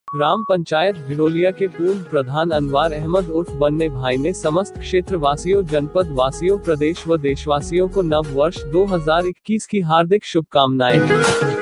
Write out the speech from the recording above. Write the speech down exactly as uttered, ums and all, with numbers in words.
ग्राम पंचायत भिड़ोलिया के पूर्व प्रधान अनवार अहमद उर्फ बन्ने भाई ने समस्त क्षेत्र वासियों, जनपद वासियों, प्रदेश व देशवासियों को नव वर्ष दो हज़ार इक्कीस की हार्दिक शुभकामनाएं।